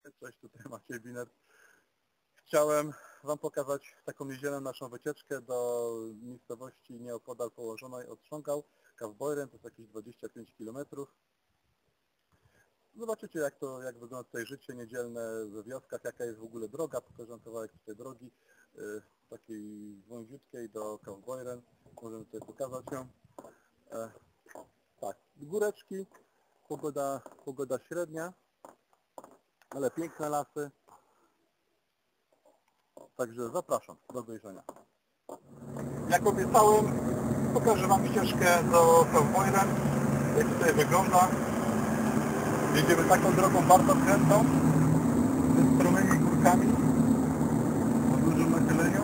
Cześć, tutaj Maciej Binet. Chciałem Wam pokazać taką niedzielną naszą wycieczkę do miejscowości nieopodal położonej od Szongał, Kaufbeuren, to jest jakieś 25 km. Zobaczycie jak wygląda tutaj życie niedzielne we wioskach, jaka jest w ogóle droga, pokażę Wam kawałek tej drogi, takiej wąziutkiej do Kaufbeuren, możemy tutaj pokazać ją. Tak, góreczki, pogoda średnia, ale piękne lasy. Także zapraszam do obejrzenia. Jak obiecałem, pokażę Wam ścieżkę do Kaufbeuren, jak tutaj wygląda. Jedziemy taką drogą bardzo krętą, ze stromymi górkami, o dużym nachyleniu.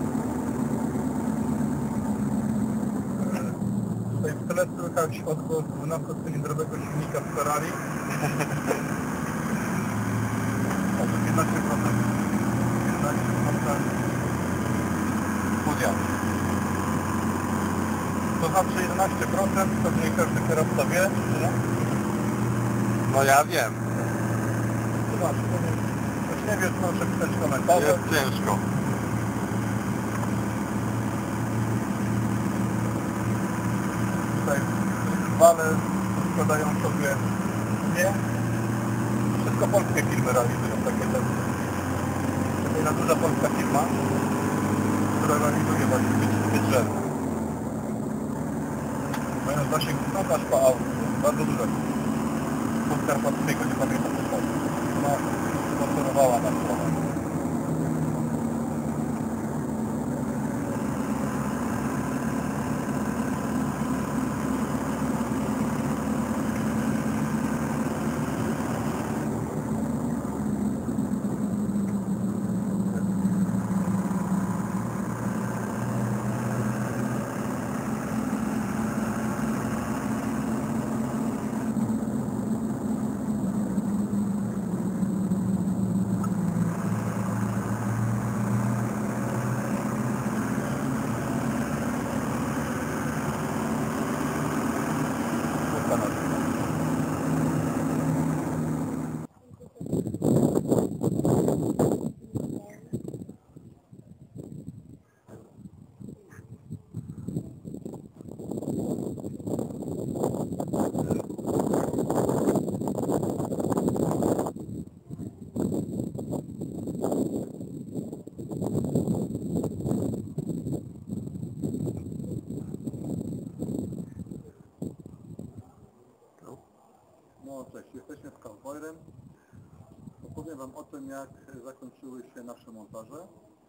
Tutaj w tle słychać odgłos 12-cylindrowego silnika z Ferrari. O, to 15%. Podział. To znaczy 11%, pewnie każdy kierowca wie, nie? No ja wiem. Zobacz, ktoś nie wie, proszę pisać komentarze. Jest ciężko. Tutaj wale składają sobie nie. Wszystko polskie firmy realizują takie testy. To jedna duża polska firma, która realizuje właśnie drzew. Mają zasięg aż po auto, bardzo dużo. Podkarpackiego, nie pamiętam dokładnie. Ona sponsorowała nas trochę. No cześć, jesteśmy w Kaufbeuren. Opowiem Wam o tym, jak zakończyły się nasze montaże.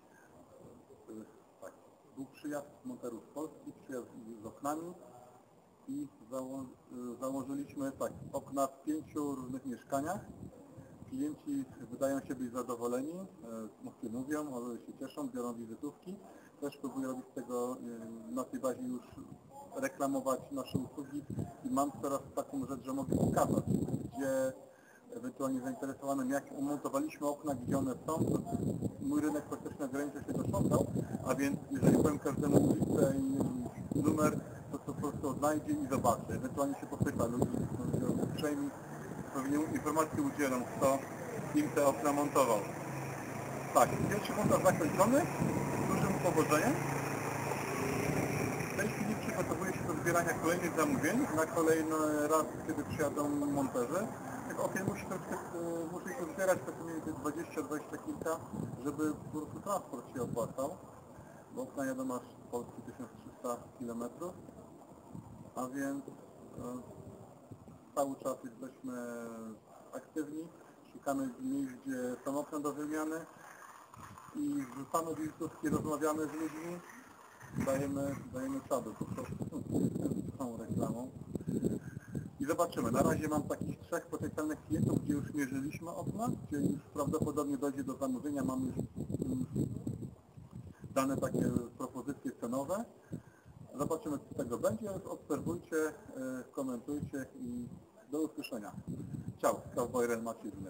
Tak, był przyjazd monterów polskich, przyjazd z oknami i założyliśmy tak, okna w 5 różnych mieszkaniach. Klienci wydają się być zadowoleni, mówią, ale się cieszą, biorą wizytówki. Też próbuję robić tego na tej bazie już reklamować nasze usługi i mam teraz taką rzecz, że mogę pokazać, gdzie ewentualnie zainteresowanym, jak umontowaliśmy okna, gdzie one są. To mój rynek praktycznie ogranicza się do Szongał, a więc jeżeli powiem każdemu ulicę i numer, to po prostu odnajdzie i zobaczy. Ewentualnie się popyta ludzi, uprzejmi, pewnie informacji udzielą, kto im te okna montował. Tak, pierwszy montaż zakończony, z dużym powodzeniem. W tej chwili przygotowuje się do zbierania kolejnych zamówień na kolejny raz, kiedy przyjadą monterzy. Tych okien musi ich zbierać pewnie 20 kilka, żeby po prostu transport się opłacał, bo okna jadą aż z Polski 1300 km, a więc cały czas jesteśmy aktywni, szukamy miejsc, gdzie są okna do wymiany i wrzucamy wizytówki, rozmawiamy z ludźmi, dajemy czadu po prostu z tą reklamą. I zobaczymy. Na razie mam takich 3 potencjalnych klientów, gdzie już mierzyliśmy okna, gdzie już prawdopodobnie dojdzie do zamówienia. Mam już dane takie propozycje cenowe. Zobaczymy, co z tego będzie. Obserwujcie, komentujcie i do usłyszenia. Ciao, Kaufbeuren, Maciej Binet.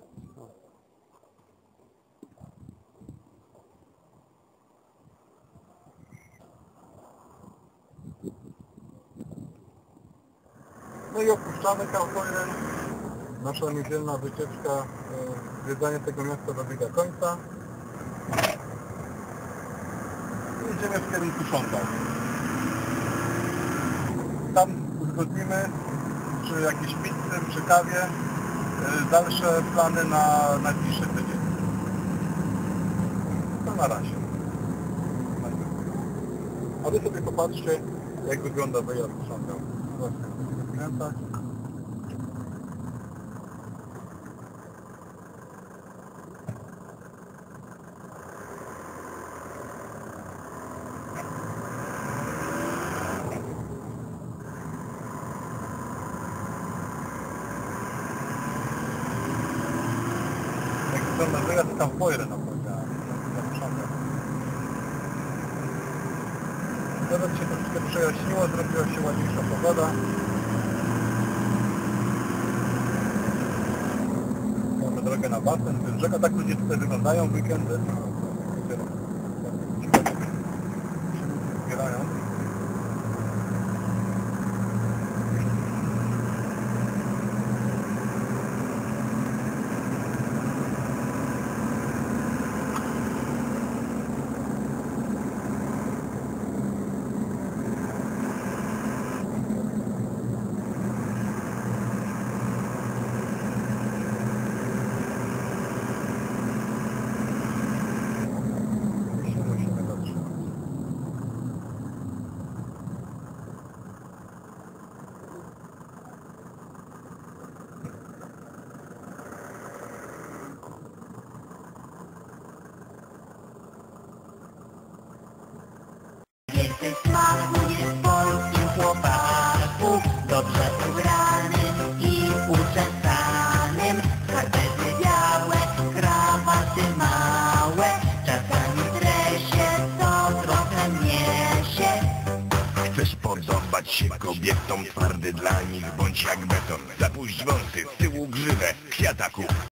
No i opuszczamy Kaufbeuren. Nasza niedzielna wycieczka Zwiedzanie tego miasta dobiega końca. I idziemy w kierunku Szondał. Tam uzgodnimy przy jakiejś pizzy, przy kawie dalsze plany na najbliższy tydzień. To na razie. A wy sobie popatrzcie, jak wygląda wyjazd z Szondał. Właśnie, będziemy skręcać. Jak wygląda wyjazd, tam foiry na powiedziałem. Teraz się troszkę przejaśniło, zrobiła się ładniejsza pogoda. Mamy drogę na basen, więc rzeka, tak ludzie tutaj wyglądają w weekendy. Zbierają. Jesteś smakuje w polskim chłopaku, dobrze ubranym i uczesanym. Skarpety białe, krawaty małe, czasami dresie, co trochę niesie. Chcesz podobać się kobietom, twardy dla nich bądź jak beton. Zapuść wąsy, z tyłu grzywę, kwiataku.